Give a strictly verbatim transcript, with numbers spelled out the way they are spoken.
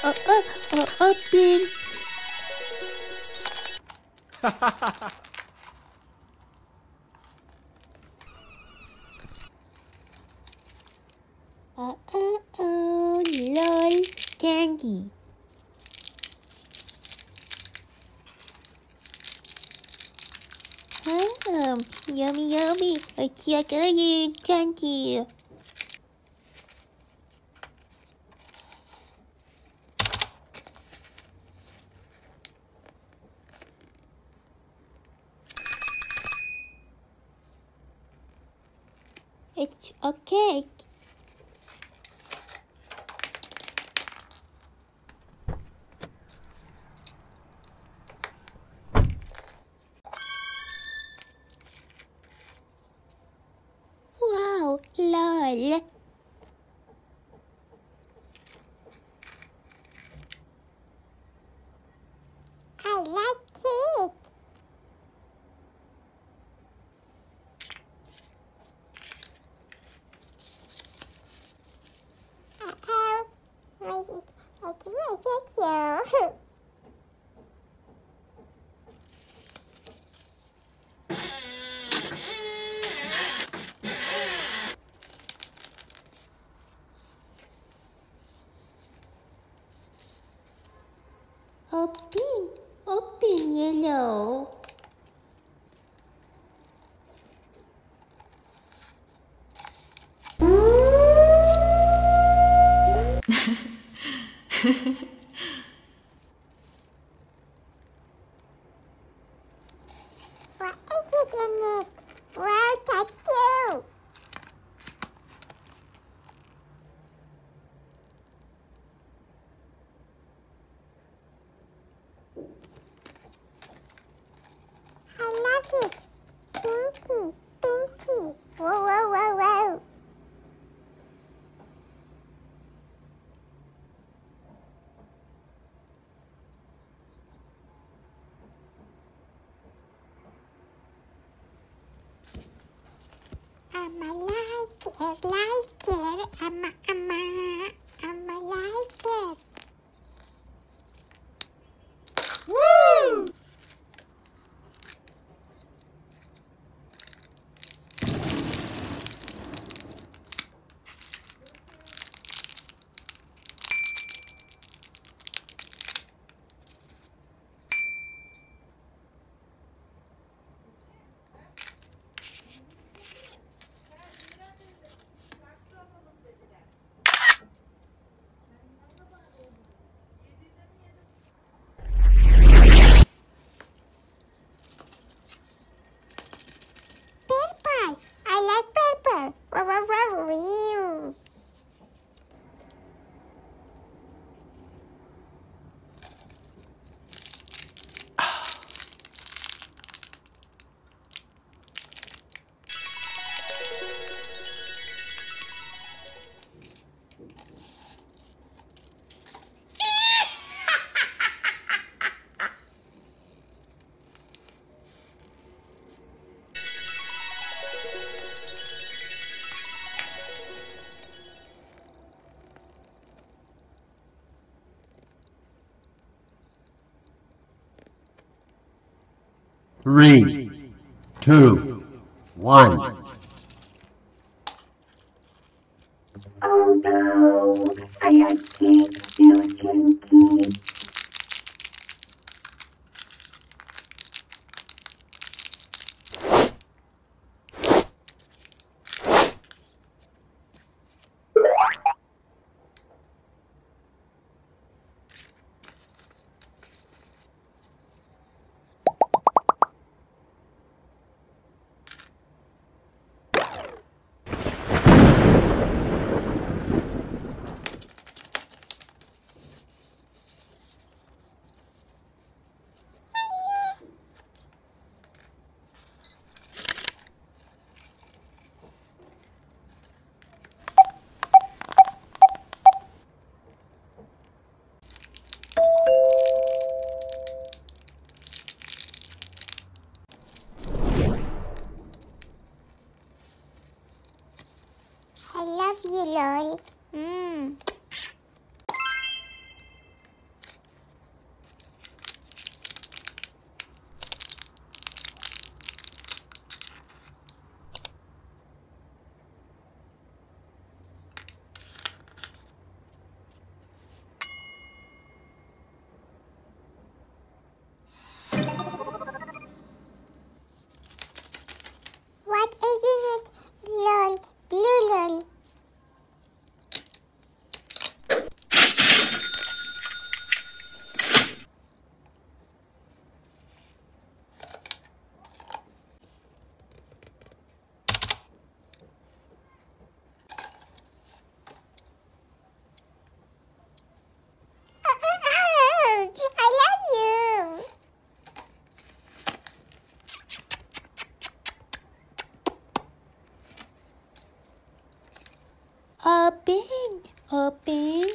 Oh, oh, oh, open. Oh, oh, oh, lol, candy. Um, yummy, yummy. It's like a candy. It's a cake. Wow, lol. I like it. Uh-oh. Wait, it's, it's right at you. Open, open, yellow. What is it in it? Wow, tattoo. I love it. Pinky, pinky. Whoa, whoa, whoa, whoa. I'ma like it, like it. I'ma, I'ma, I'ma like it. Woo! Purple. I like purple. Wow, wow, wow, wow. Three, two, one. Oh no, I can't feel kinky. I love you, lol. Mmm. Open, open.